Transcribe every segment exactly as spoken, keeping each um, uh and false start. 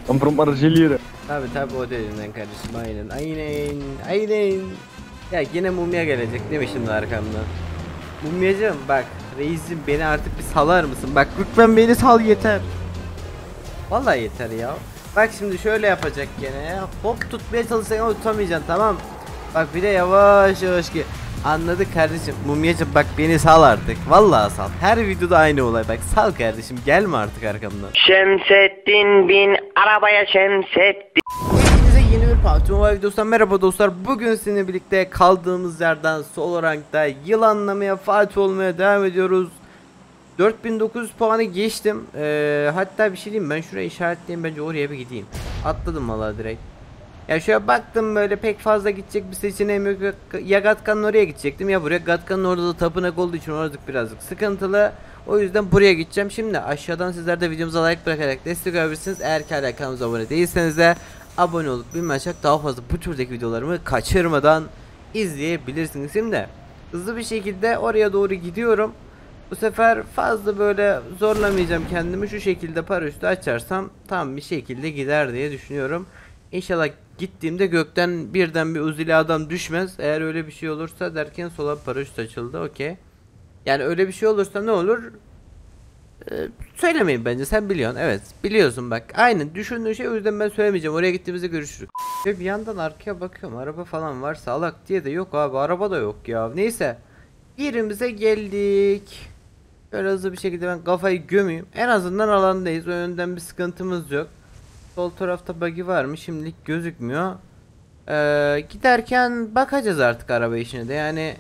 Compro argeliere. Tabi tabi o dediğinden kardeşim, aynen aynen aynen. Ya yine mumya gelecek değil mi şimdi arkamdan? Mumyacığım bak, reisim beni artık bir salar mısın? Bak lütfen beni sal yeter. Vallahi yeter ya. Bak şimdi şöyle yapacak gene. Hop tutmaya çalışsan ama tutamayacaksın, tamam. Bak bir de yavaş yavaş ki. Anladık kardeşim. Mumyacım bak beni sal artık. Vallahi sal. Her videoda aynı olay. Bak sal kardeşim, gelme artık arkamdan. Şemsettin bin arabaya Şemsettin. Hepinize yeni bir P U B G Mobile videosundan merhaba dostlar. Bugün sizinle birlikte kaldığımız yerden solo rankta yılanlamaya, Fatih olmaya devam ediyoruz. dört bin dokuz yüz puanı geçtim. Ee, hatta bir şey diyeyim, ben şuraya işaretleyeyim, bence oraya bir gideyim. Atladım valla direkt. Ya şöyle baktım, böyle pek fazla gidecek bir seçeneğim yok. Ya Gatkan'ın oraya gidecektim ya buraya. Gatkan'ın orada da tapınak olduğu için orada birazcık sıkıntılı. O yüzden buraya gideceğim. Şimdi aşağıdan sizler de videomuza like bırakarak destek olabilirsiniz. Eğer ki hala kanalımıza abone değilseniz de abone olup bilmem açak daha fazla bu türdeki videolarımı kaçırmadan izleyebilirsiniz. Şimdi hızlı bir şekilde oraya doğru gidiyorum. Bu sefer fazla böyle zorlamayacağım kendimi. Şu şekilde paraşütü açarsam tam bir şekilde gider diye düşünüyorum. İnşallah gittiğimde gökten birden bir uzili adam düşmez. Eğer öyle bir şey olursa derken sola paraşüt açıldı. Okey. Yani öyle bir şey olursa ne olur? Ee, söylemeyin bence, sen biliyorsun. Evet biliyorsun bak. Aynen düşündüğün şey, o yüzden ben söylemeyeceğim. Oraya gittiğimizde görüşürüz. Ve bir yandan arkaya bakıyorum, araba falan varsa alak diye de yok abi, araba da yok ya. Neyse. Yerimize geldik. Böyle hızlı bir şekilde ben kafayı gömeyim. En azından alandayız. O yönden bir sıkıntımız yok. Sol tarafta buggy var mı? Şimdilik gözükmüyor. Ee, giderken bakacağız artık araba işine de. Yani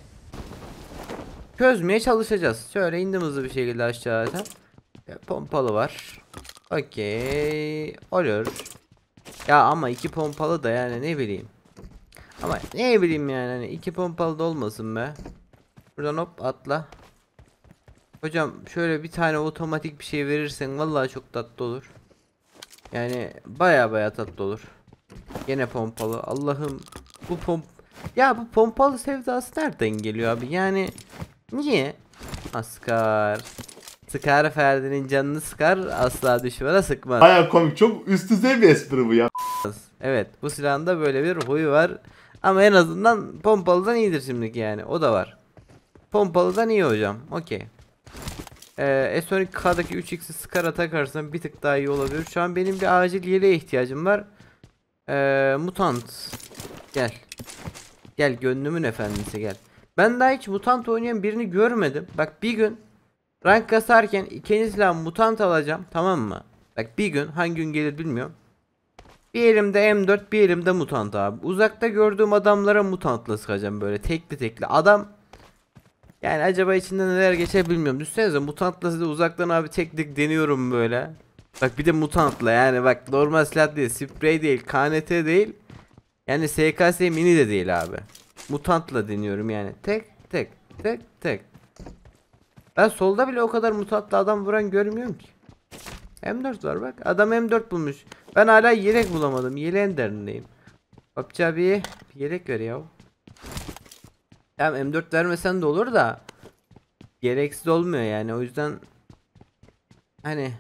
çözmeye çalışacağız. Şöyle indim hızlı bir şekilde aşağıdan. Pompalı var. Okey. Olur. Ya ama iki pompalı da yani ne bileyim. Ama ne bileyim yani, hani iki pompalı da olmasın be. Buradan hop atla. Hocam şöyle bir tane otomatik bir şey verirsen vallahi çok tatlı olur. Yani baya baya tatlı olur. Gene pompalı. Allah'ım bu pomp ya bu pompalı sevdası nereden geliyor abi? Yani niye? Askar. Sıkar Ferdi'nin canını sıkar, asla düşmana sıkmaz. Baya komik, çok üst düzey bir espri bu ya. Evet, bu silahın da böyle bir huyu var. Ama en azından pompalıdan iyidir şimdiki, yani o da var. Pompalıdan iyi hocam. Okey. Ee, S on iki K'daki üç x'i Scar'a takarsan bir tık daha iyi olabilir. Şu an benim bir acil yeleğe ihtiyacım var. Ee, mutant. Gel. Gel gönlümün efendisi gel. Ben daha hiç mutant oynayan birini görmedim. Bak bir gün rank kasarken ikinci silah mutant alacağım, tamam mı? Bak bir gün, hangi gün gelir bilmiyorum. Bir elimde M dört, bir elimde mutant abi. Uzakta gördüğüm adamlara mutantla sıkacağım böyle tekli tekli. Adam yani acaba içinden neler geçer bilmiyorum. Düşünsenize, mutantla size uzaktan abi tek tek deniyorum böyle. Bak bir de mutantla, yani bak normal silah değil, sprey değil, K N T değil. Yani S K S mini de değil abi. Mutantla deniyorum yani. Tek tek tek tek. Ben solda bile o kadar mutantla adam vuran görmüyorum ki. M dört var bak. Adam M dört bulmuş. Ben hala yelek bulamadım. Yeleğin derdindeyim. Papçı abi bir yelek ver ya. Tamam M dört vermesen de olur da gereksiz olmuyor yani, o yüzden hani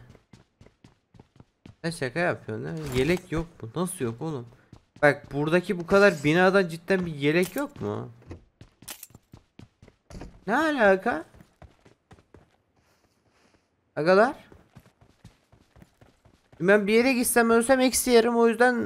sen şaka yapıyorsun değil mi? Yelek yok mu? Nasıl yok oğlum? Bak buradaki bu kadar binadan cidden bir yelek yok mu? Ne alaka? Agalar, ben bir yere gitsem ölsem eksi yerim, o yüzden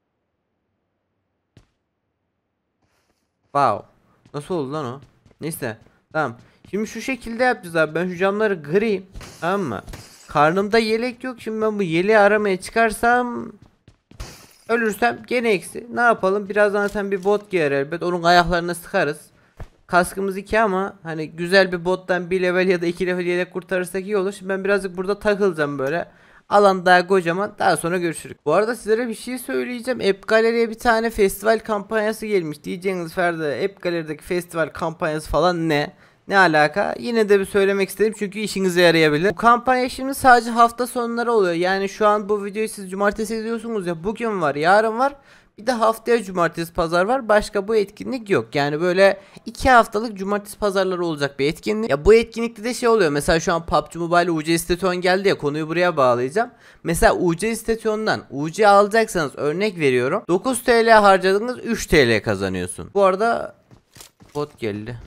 wow. Nasıl oldu lan o? Neyse. Tamam. Şimdi şu şekilde yapacağız abi. Ben şu camları kırayım. Tamam mı? Karnımda yelek yok. Şimdi ben bu yeleği aramaya çıkarsam ölürsem gene eksi. Ne yapalım? Birazdan zaten bir bot giyer elbet. Onun ayaklarına sıkarız. Kaskımız iki ama hani güzel bir bottan bir level ya da iki level yelek kurtarırsak iyi olur. Şimdi ben birazcık burada takılacağım böyle. Alan daha kocaman. Daha sonra görüşürüz. Bu arada sizlere bir şey söyleyeceğim. App Gallery'e bir tane festival kampanyası gelmiş. Diyeceğiniz Ferdi, App Gallery'deki festival kampanyası falan ne? Ne alaka? Yine de bir söylemek istedim çünkü işinize yarayabilir. Bu kampanya şimdi sadece hafta sonları oluyor. Yani şu an bu videoyu siz cumartesi izliyorsunuz ya, bugün var, yarın var. Bir de haftaya cumartesi pazar var. Başka bu etkinlik yok. Yani böyle iki haftalık cumartesi pazarları olacak bir etkinlik. Ya bu etkinlikte de şey oluyor. Mesela şu an P U B G Mobile U C istatisyon geldi ya, konuyu buraya bağlayacağım. Mesela U C istasyonundan U C alacaksanız örnek veriyorum. dokuz T L harcadığınız üç T L kazanıyorsun. Bu arada bot geldi.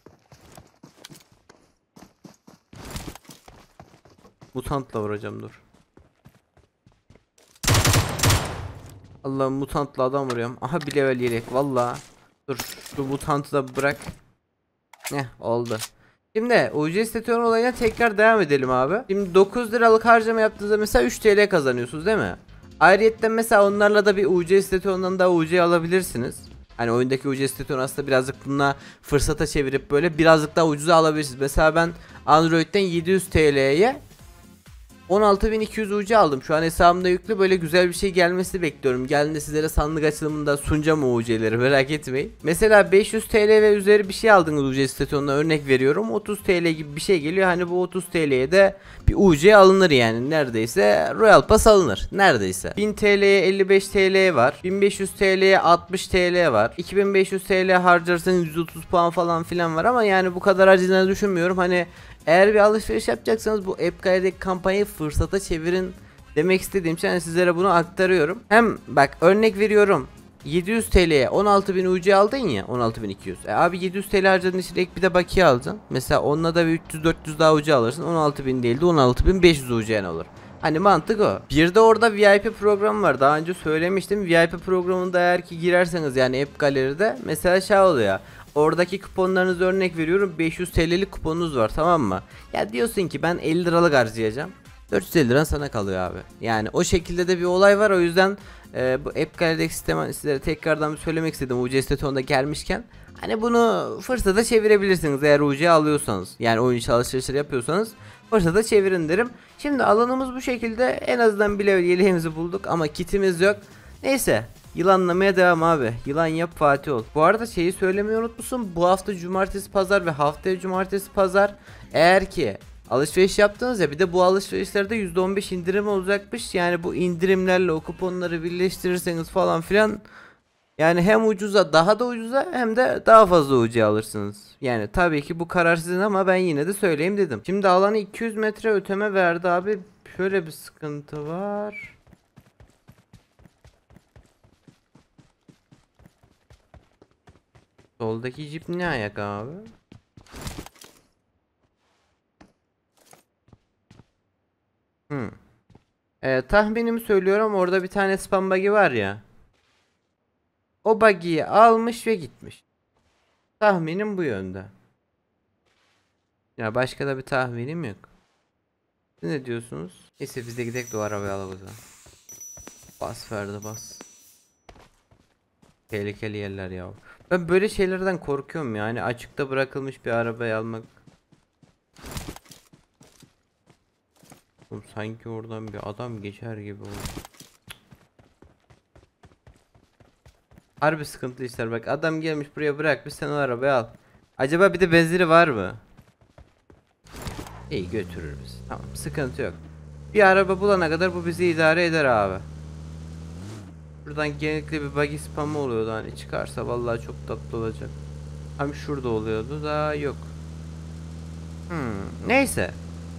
Mutantla vuracağım, dur. Allah'ım, mutantla adam vuruyorum. Aha, bir level yelek valla. Dur şu mutantı da bırak. Ne oldu? Şimdi U C istasyonu olayına tekrar devam edelim abi. Şimdi dokuz liralık harcama yaptığınızda mesela üç T L kazanıyorsunuz değil mi? Ayrıyetten mesela onlarla da bir U C istasyonundan da U C alabilirsiniz. Hani oyundaki U C istasyonu aslında birazcık bununla fırsata çevirip böyle birazcık daha ucuza alabilirsiniz. Mesela ben Android'den yedi yüz T L'ye on altı bin iki yüz U C aldım. Şu an hesabımda yüklü, böyle güzel bir şey gelmesi bekliyorum. Geldiğinde sizlere sandık açılımında sunacağım o U C'leri, merak etmeyin. Mesela beş yüz T L ve üzeri bir şey aldınız U C istasyonuna, örnek veriyorum. otuz T L gibi bir şey geliyor. Hani bu otuz T L'ye de bir U C alınır yani. Neredeyse Royal Pass alınır. Neredeyse. bin T L'ye elli beş T L var. bin beş yüz T L'ye altmış T L var. iki bin beş yüz T L harcarsanız yüz otuz puan falan filan var ama yani bu kadar harcayacağını düşünmüyorum. Hani eğer bir alışveriş yapacaksanız bu AppGuide'deki kampanyayı fırsata çevirin demek istediğim şey, yani sizlere bunu aktarıyorum. Hem bak örnek veriyorum, yedi yüz T L'ye on altı bin U C aldın ya, on altı bin iki yüz. E abi yedi yüz T L harcadığın için ek bir de bakiye alacaksın. Mesela onunla da bir üç yüz dört yüz daha U C alırsın. on altı bin değil de on altı bin beş yüz U C'ne olur. Hani mantık o. Bir de orada V I P programı var. Daha önce söylemiştim. V I P programında eğer ki girerseniz yani App Gallery'de mesela şey oluyor. Oradaki kuponlarınızı örnek veriyorum, beş yüz T L'lik kuponunuz var, tamam mı? Ya diyorsun ki ben elli liralık harcayacağım. dört yüz elli liran sana kalıyor abi. Yani o şekilde de bir olay var. O yüzden e, bu App Gallery'deki sistemi sizlere tekrardan bir söylemek istedim. U C istasyonunda gelmişken. Hani bunu fırsata çevirebilirsiniz eğer U C alıyorsanız. Yani oyun içi alışverişleri yapıyorsanız fırsata çevirin derim. Şimdi alanımız bu şekilde. En azından bir level yeleğimizi bulduk ama kitimiz yok. Neyse. Yılanlamaya devam abi. Yılan yap Fatih ol. Bu arada şeyi söylemeyi unutmuşsun. Bu hafta cumartesi pazar ve haftaya cumartesi pazar, eğer ki alışveriş yaptınız ya, bir de bu alışverişlerde yüzde on beş indirim olacakmış. Yani bu indirimlerle o kuponları birleştirirseniz falan filan, yani hem ucuza, daha da ucuza, hem de daha fazla U C alırsınız. Yani tabii ki bu karar sizin ama ben yine de söyleyeyim dedim. Şimdi alanı iki yüz metre öteme verdi abi. Şöyle bir sıkıntı var. Soldaki jip ne ayak abi? Hmm. Ee, tahminimi söylüyorum, orada bir tane spam buggy var ya. O buggy'yi almış ve gitmiş. Tahminim bu yönde. Ya başka da bir tahminim yok. Siz ne diyorsunuz? Neyse biz de gidelim de o arabayı alalım o zaman. Bas verdi bas. Tehlikeli yerler ya. Ben böyle şeylerden korkuyorum yani, açıkta bırakılmış bir arabayı almak. Oğlum sanki oradan bir adam geçer gibi oldu. Harbi sıkıntılı işler, bak adam gelmiş buraya bırakmış, sen o arabayı al. Acaba bir de benzeri var mı? İyi, götürür bizi. Tamam, sıkıntı yok. Bir araba bulana kadar bu bizi idare eder abi. Buradan genellikle bir buggy spamı oluyordu, hani çıkarsa vallahi çok tatlı olacak. Hem şurada oluyordu da yok. Hmm, neyse.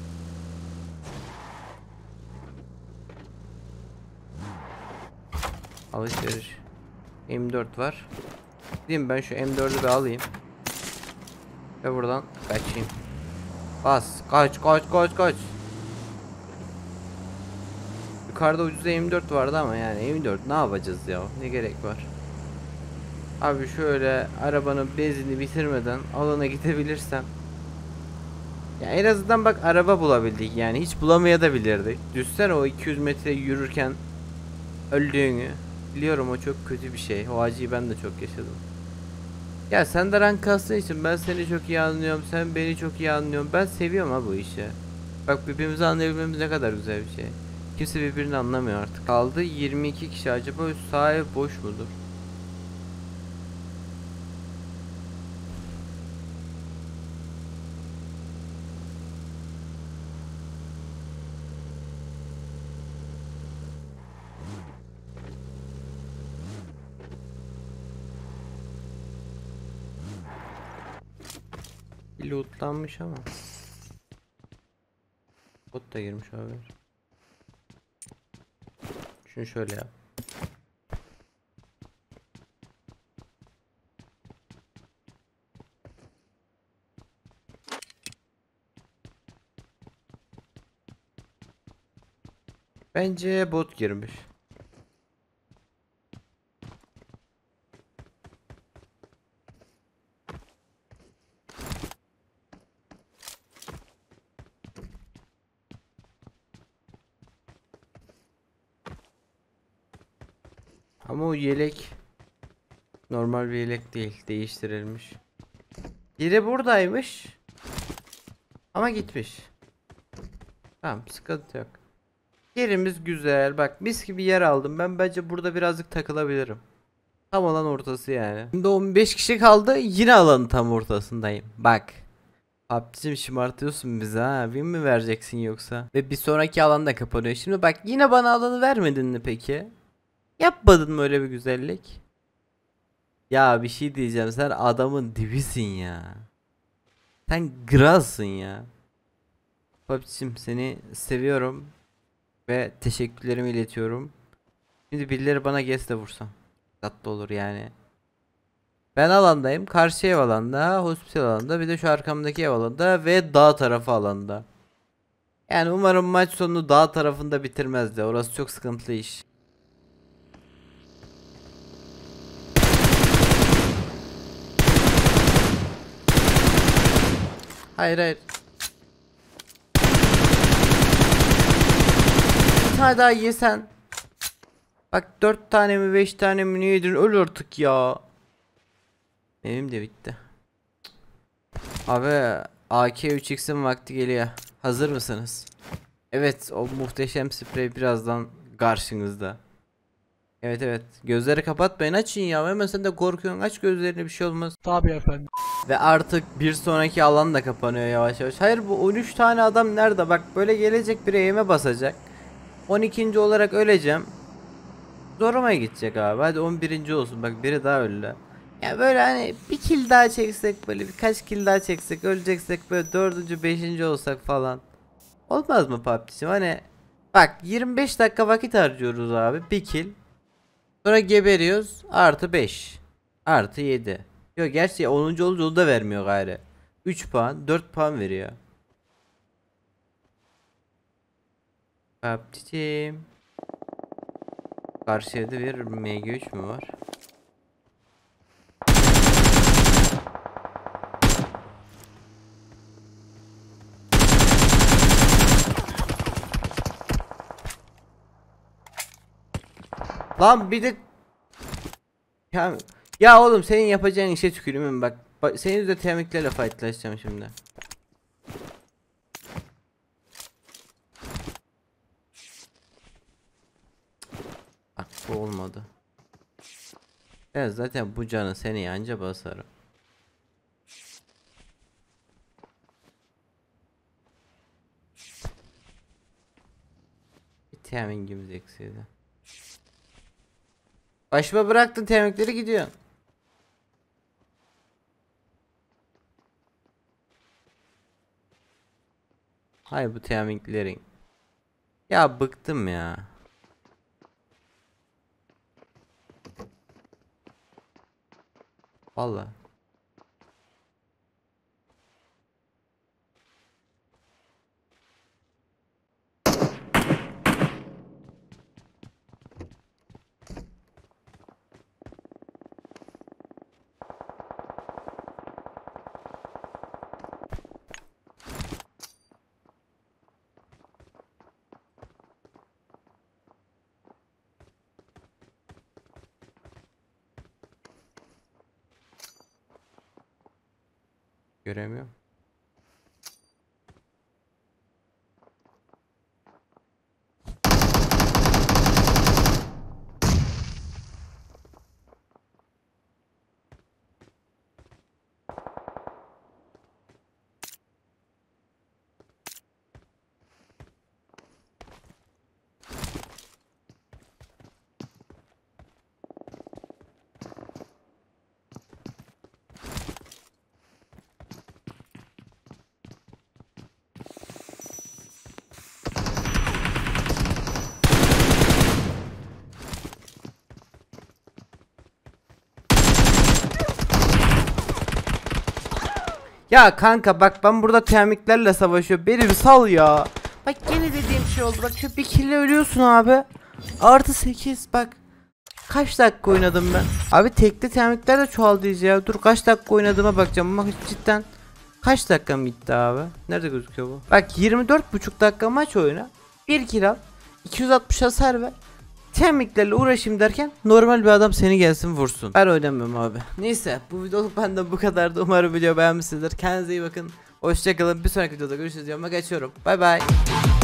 Alışveriş. M dört var. Diyeyim ben şu M dördü bir alayım. Ve buradan kaçayım. Bas, kaç kaç kaç kaç. Yukarıda ucuz M dört vardı ama yani M dört ne yapacağız ya? Ne gerek var? Abi şöyle arabanın benzinini bitirmeden alana gidebilirsem. Ya en azından bak araba bulabildik, yani hiç bulamayabilirdik. Düşünsene o iki yüz metre yürürken öldüğünü. Biliyorum o çok kötü bir şey. O acıyı ben de çok yaşadım. Ya sen de rank kastığın için ben seni çok iyi anlıyorum. Sen beni çok iyi anlıyorsun. Ben seviyorum ha bu işi. Bak birbirimizi anlayabilmemiz ne kadar güzel bir şey. Kimse birbirini anlamıyor artık. Kaldı yirmi iki kişi, acaba sağ ev boş mudur? lootlanmış ama. Bot da girmiş abi. Şunu şöyle yap. Bence bot girmiş. Ama o yelek normal bir yelek değil, değiştirilmiş. Biri buradaymış ama gitmiş. Tamam, sıkıntı yok. Yerimiz güzel. Bak, mis gibi yer aldım. Ben bence burada birazcık takılabilirim. Tam alan ortası yani. Şimdi on beş kişi kaldı. Yine alanın tam ortasındayım. Bak. Abicim, şımartıyorsun bizi ha. Win mi vereceksin yoksa? Ve bir sonraki alan da kapanıyor. Şimdi bak, yine bana alanı vermedin mi peki? Yapmadın mı öyle bir güzellik? Ya bir şey diyeceğim. Sen adamın dibisin ya. Sen gralsın ya. Abicim, seni seviyorum. Ve teşekkürlerimi iletiyorum. Şimdi birileri bana guess de vursa tatlı olur yani. Ben alandayım. Karşı ev alanda, hospital alanda, bir de şu arkamdaki ev alanda ve dağ tarafı alanda. Yani umarım maç sonunu dağ tarafında bitirmez de. Orası çok sıkıntılı iş. Hayır hayır. Bir tane daha yesen. Bak, dört tane mi beş tane mi ne yedin, öl artık ya. Benim de bitti. Abi, A K üç x'in vakti geliyor. Hazır mısınız? Evet, o muhteşem sprey birazdan karşınızda. Evet evet, gözleri kapatmayın, açın ya, hemen sen de korkuyorsun, aç gözlerini, bir şey olmaz. Tabii efendim. Ve artık bir sonraki alan da kapanıyor yavaş yavaş. Hayır, bu on üç tane adam nerede? Bak, böyle gelecek, bir eğime basacak. on ikinci olarak öleceğim. Zoruma gidecek abi. Hadi on birinci olsun. Bak, biri daha öldü. Ya böyle hani bir kill daha çeksek, böyle birkaç kill daha çeksek, öleceksek böyle dördüncü beşinci olsak falan. Olmaz mı P U B G'cim? Hani bak, yirmi beş dakika vakit harcıyoruz abi, bir kill. Sonra geberiyoruz, artı beş. Artı yedi. Yok, gerçi onuncu olunca onu da vermiyor gayrı. üç puan, dört puan veriyor. P U B G'cim. Karşı evde bir M G üç mü var? Lan bir de ya, ya oğlum, senin yapacağın işe tükürümüm bak. Bak, senin de temiklerle fightlaşacağım şimdi. Bak, bu olmadı. Evet, zaten bu canı seni anca basarım. Bir temingimiz eksiydi. Başıma bıraktın temikleri, gidiyor. Hay bu temiklerin. Ya bıktım ya. Vallahi. Göremiyorum. Ya kanka bak ben burada kemiklerle savaşıyor. Beni bir sal ya. Bak gene dediğim şey oldu. Bak şu bir kille ölüyorsun abi. Artı sekiz bak. Kaç dakika oynadım ben? Abi tekli kemikler de çoğaldıyız ya. Dur kaç dakika oynadığıma bakacağım. Bak cidden kaç dakikam gitti abi? Nerede gözüküyor bu? Bak yirmi dört buçuk dakika maç oyna. bir kill al. iki yüz altmış hasar ver. Kemiklerle uğraşayım derken normal bir adam seni gelsin vursun. Ben oynamıyorum abi. Neyse bu videoluk benden bu kadardı. Umarım video beğenmişsinizdir. Kendinize iyi bakın. Hoşçakalın. Bir sonraki videoda görüşürüz. Yanıma geçiyorum. Bay bay.